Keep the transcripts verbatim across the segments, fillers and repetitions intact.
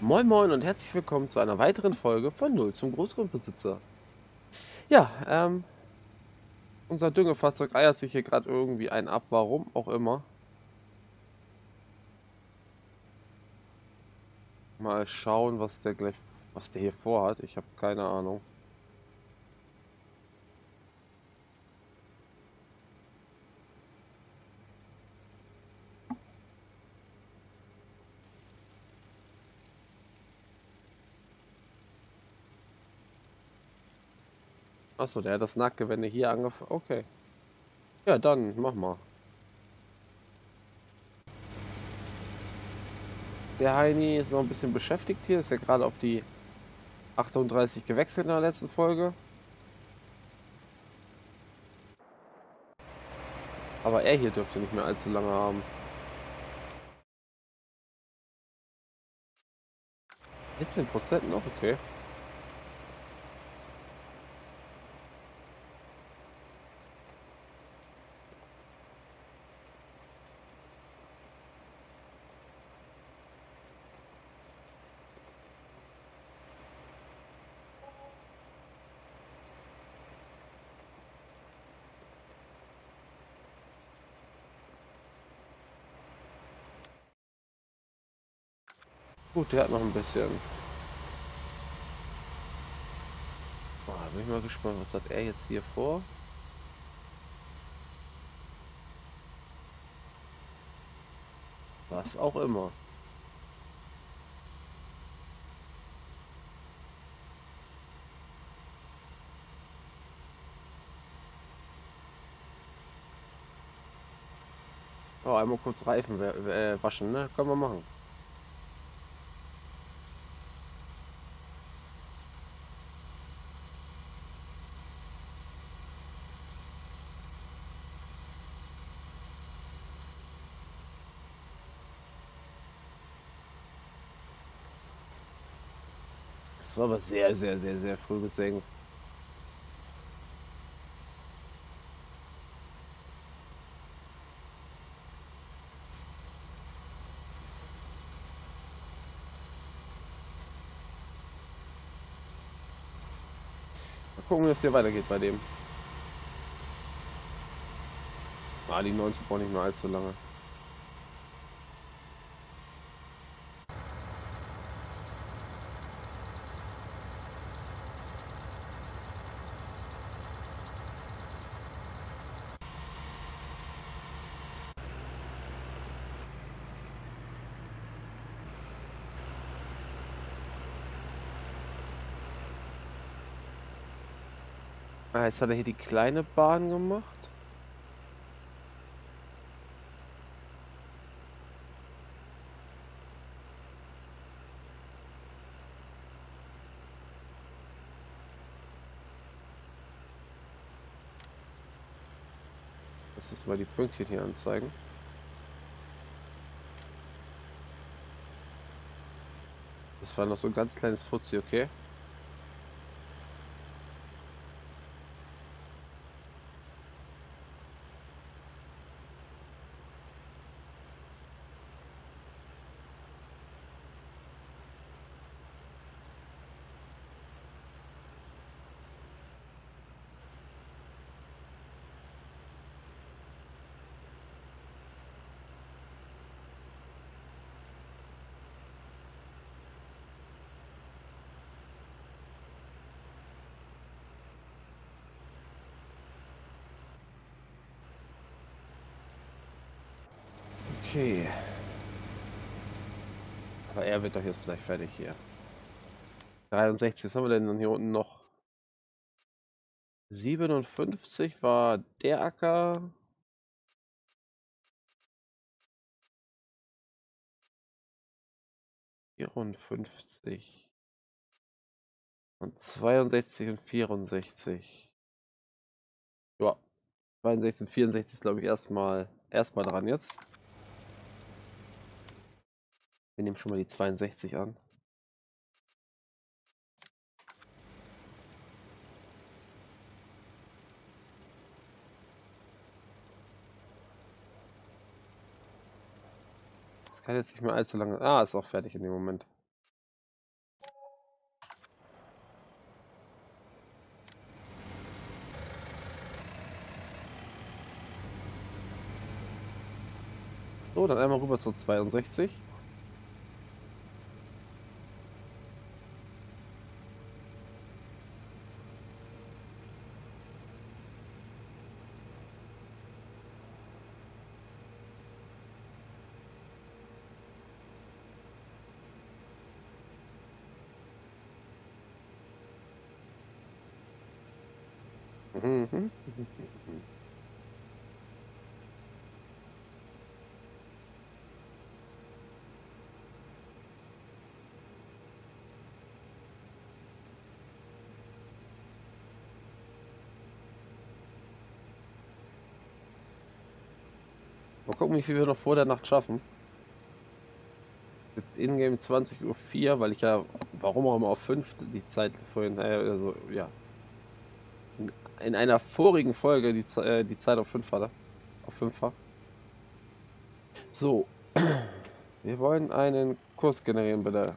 Moin Moin und herzlich willkommen zu einer weiteren Folge von Null zum Großgrundbesitzer. Ja, ähm, unser Düngefahrzeug eiert sich hier gerade irgendwie ein ab, warum auch immer. Mal schauen, was der gleich, was der hier vorhat. Ich habe keine Ahnung. Achso, der hat das Nachtgewände hier angefangen. Okay. Ja, dann mach mal. Der Heini ist noch ein bisschen beschäftigt hier. Ist ja gerade auf die achtunddreißig gewechselt in der letzten Folge. Aber er hier dürfte nicht mehr allzu lange haben. vierzehn Prozent noch? Okay. Gut, der hat noch ein bisschen. Oh, bin ich mal gespannt, was hat er jetzt hier vor? Was auch immer. Oh, einmal kurz Reifen wa- äh, waschen, ne? Können wir machen. Das war aber sehr, sehr, sehr, sehr früh gesenkt. Mal gucken, wie es hier weitergeht bei dem. Ah, die neunzig braucht nicht mehr allzu lange. Ah, jetzt hat er hier die kleine Bahn gemacht. Lass uns mal die Pünktchen hier anzeigen. Das war noch so ein ganz kleines Fuzzi, okay? Okay. Aber er wird doch jetzt gleich fertig hier. dreiundsechzig, was haben wir denn dann hier unten noch? siebenundfünfzig war der Acker. vierundfünfzig. Und zweiundsechzig und vierundsechzig. Ja, zweiundsechzig und vierundsechzig ist, glaube ich, erstmal erstmal dran jetzt. Wir nehmen schon mal die zweiundsechzig an. Das kann jetzt nicht mehr allzu lange. Ah, ist auch fertig in dem Moment. So, dann einmal rüber zur zweiundsechzig. Mhm. Mal gucken, wie viel wir noch vor der Nacht schaffen. Jetzt in-game zwanzig Uhr vier, weil ich ja, warum auch immer, auf fünf die Zeit vorhin, äh, also ja, in, in einer vorigen Folge die, Ze- äh, die Zeit auf fünf hatte. Auf fünffach. So, wir wollen einen Kurs generieren, bitte.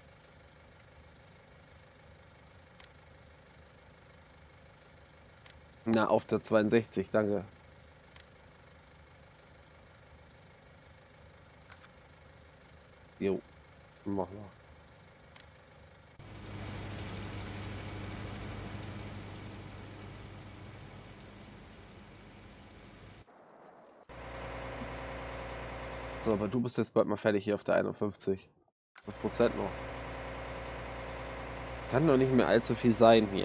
Na, auf der zweiundsechzig, danke. Jo, machen wir. So, aber du bist jetzt bald mal fertig hier auf der einundfünfzig. fünf Prozent noch. Kann doch nicht mehr allzu viel sein hier.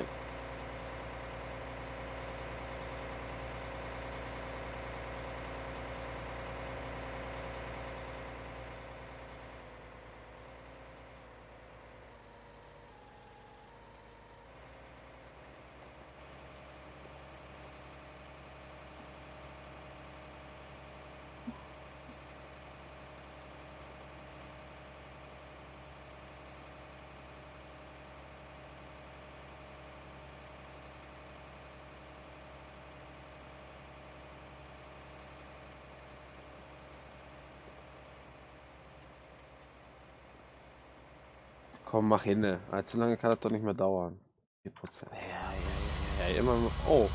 Komm, mach hin. Ne? Allzu lange kann das doch nicht mehr dauern. vier Prozent. Ja, ja, ja, ja, ja, immer. Oh.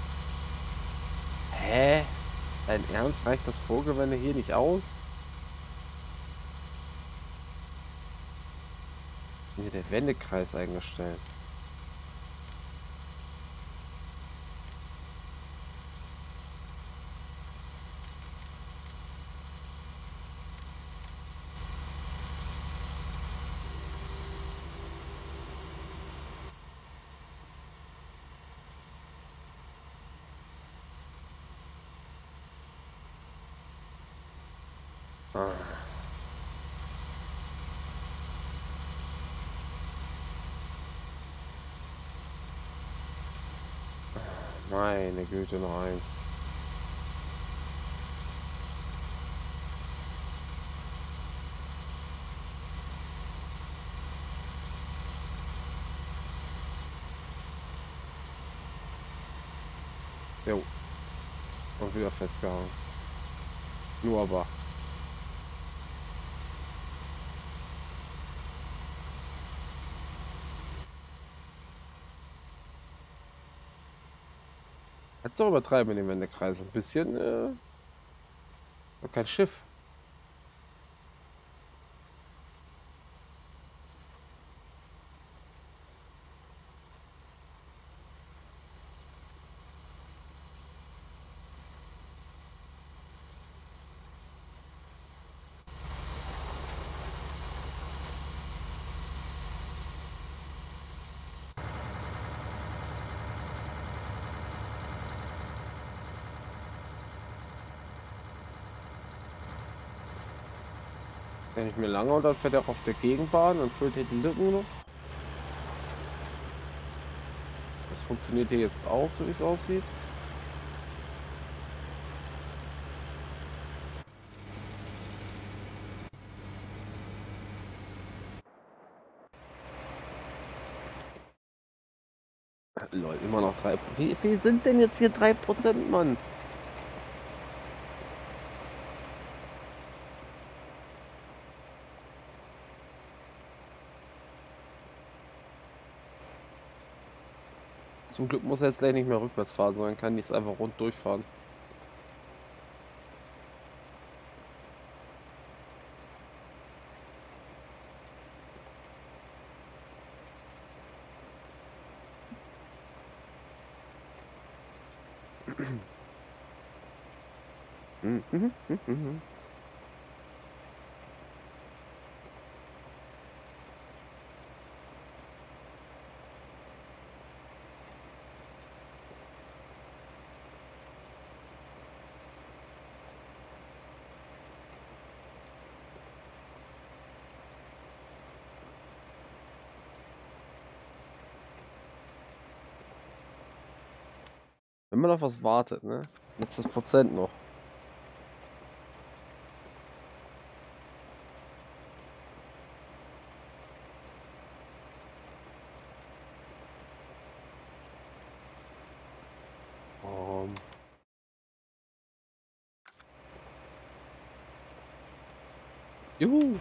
Hä? Dein Ernst, reicht das Vorgewende hier nicht aus? Mir der Wendekreis eingestellt. Ah, meine Güte, noch eins. Jo, und wieder festgehauen. Nur aber. Kannst du auch übertreiben in den Wendekreis. Ein bisschen, äh, noch kein Schiff. Wenn ich mir lange und dann fährt er auf der Gegenbahn und füllt hier die Lücken noch. Das funktioniert hier jetzt auch, so wie es aussieht. Lol, immer noch drei. Wie viel sind denn jetzt hier drei Prozent, Mann? Zum Glück muss er jetzt gleich nicht mehr rückwärts fahren, sondern kann jetzt einfach rund durchfahren. Mhm, mhm, mhm, mhm. Wenn man auf was wartet, ne? Letztes Prozent noch. Ähm, juhu!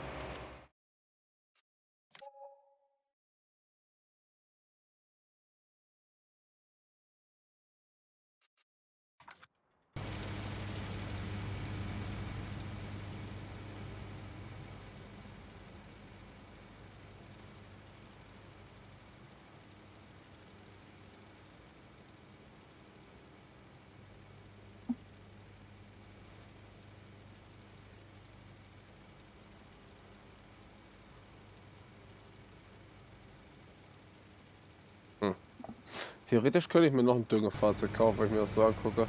Hm. Theoretisch könnte ich mir noch ein Düngefahrzeug kaufen, wenn ich mir das so angucke.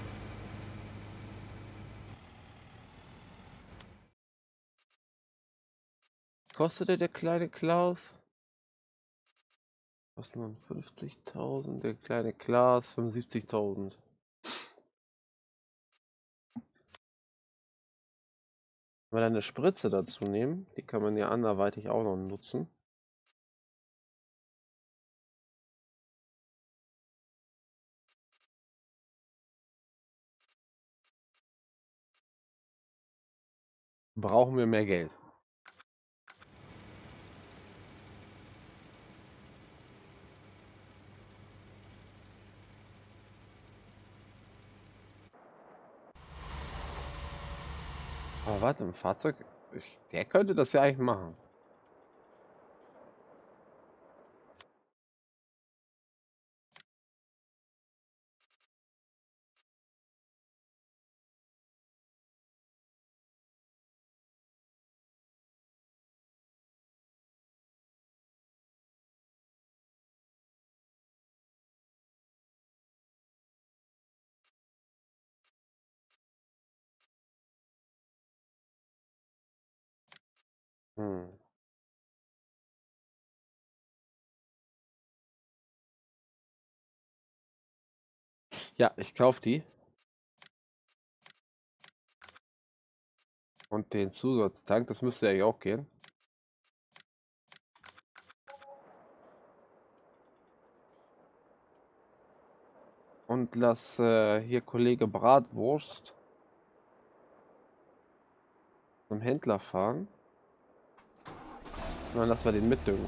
Kostete der kleine Klaus? Was nun? fünfzigtausend, der kleine Klaas fünfundsiebzigtausend. Wenn wir dann eine Spritze dazu nehmen, die kann man ja anderweitig auch noch nutzen. Brauchen wir mehr Geld. Aber warte, ein Fahrzeug, ich, der könnte das ja eigentlich machen. Hm. Ja, ich kaufe die und den Zusatztank, das müsste ja eigentlich auch gehen. Und lass äh, hier Kollege Bratwurst zum Händler fahren. Und dann lassen wir den mitdüngen.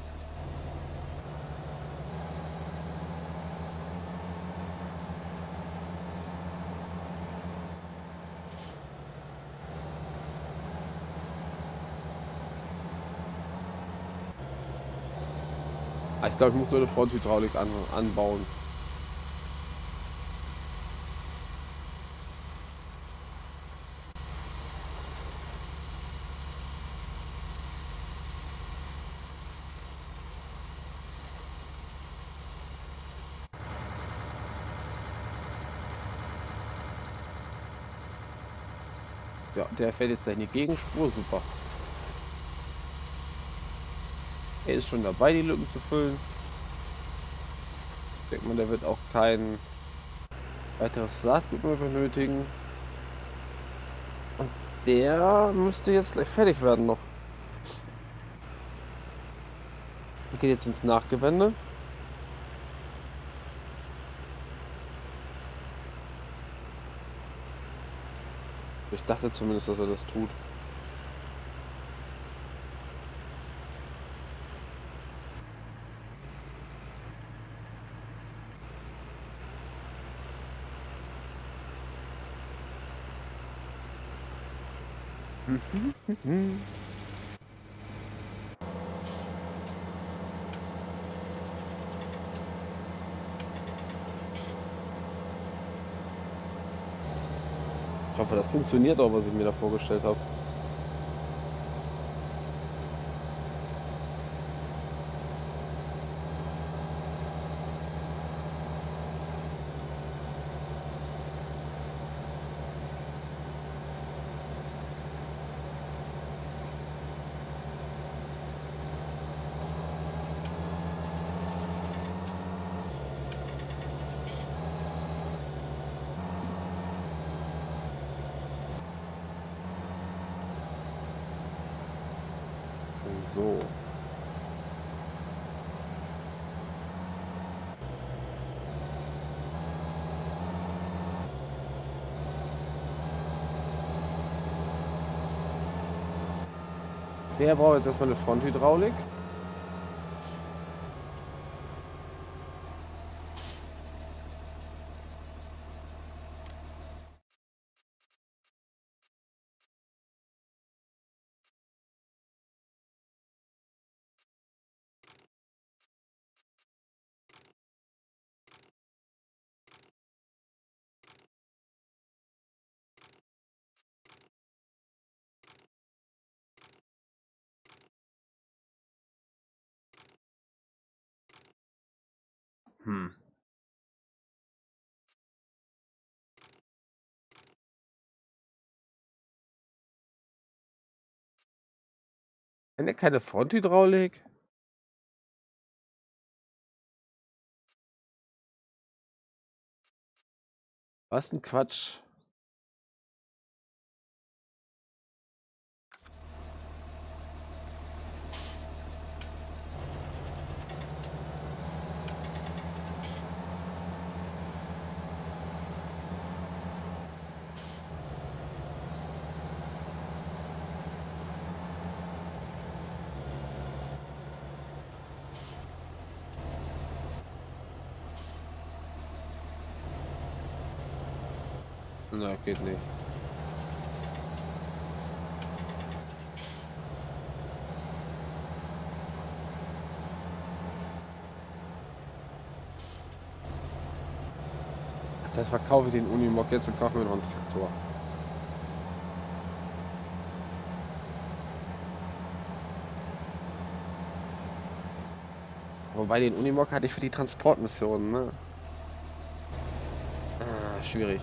Ah, ich glaube, ich muss nur eine Fronthydraulik an, anbauen. Ja, der fährt jetzt in die Gegenspur, super. Er ist schon dabei, die Lücken zu füllen. Ich denke mal, der wird auch kein weiteres Saatgut mehr benötigen. Und der müsste jetzt gleich fertig werden noch. Der geht jetzt ins Nachgewende. Ich dachte zumindest, dass er das tut. Ich hoffe, das funktioniert auch, was ich mir da vorgestellt habe. So. Der braucht jetzt erstmal eine Fronthydraulik. Hm. Wenn er keine Fronthydraulik? Was ein Quatsch. Na, geht nicht. Das verkaufe ich den Unimog jetzt und kaufe mir noch einen Traktor. Wobei den Unimog hatte ich für die Transportmissionen, ne? Ah, schwierig.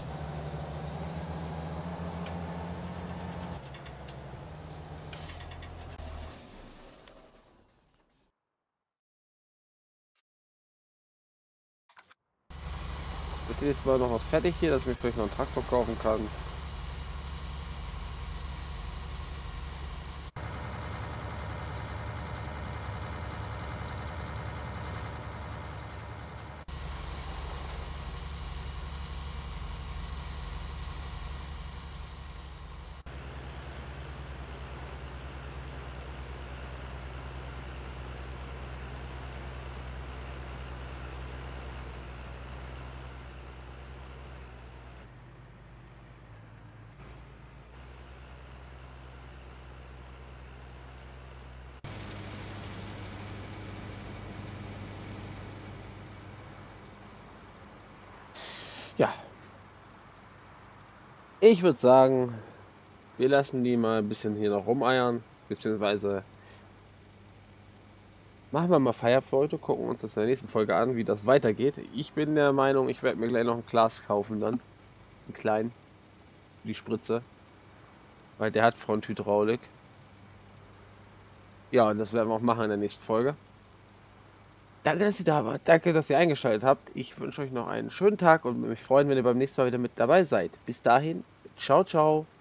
Wird jetzt mal noch was fertig hier, dass ich mir vielleicht noch einen Traktor kaufen kann. Ja, ich würde sagen, wir lassen die mal ein bisschen hier noch rumeiern, beziehungsweise machen wir mal Feierabend für heute, gucken uns das in der nächsten Folge an, wie das weitergeht. Ich bin der Meinung, ich werde mir gleich noch ein Glas kaufen dann, einen kleinen, für die Spritze, weil der hat Fronthydraulik. Ja, und das werden wir auch machen in der nächsten Folge. Danke, dass ihr da wart. Danke, dass ihr eingeschaltet habt. Ich wünsche euch noch einen schönen Tag und würde mich freuen, wenn ihr beim nächsten Mal wieder mit dabei seid. Bis dahin, ciao, ciao.